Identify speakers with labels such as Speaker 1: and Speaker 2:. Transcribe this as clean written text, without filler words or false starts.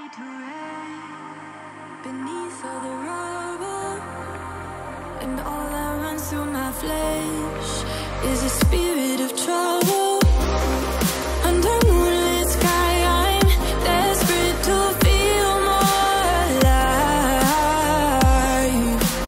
Speaker 1: to rest beneath all the rubble, and all that runs through my flesh is a speed.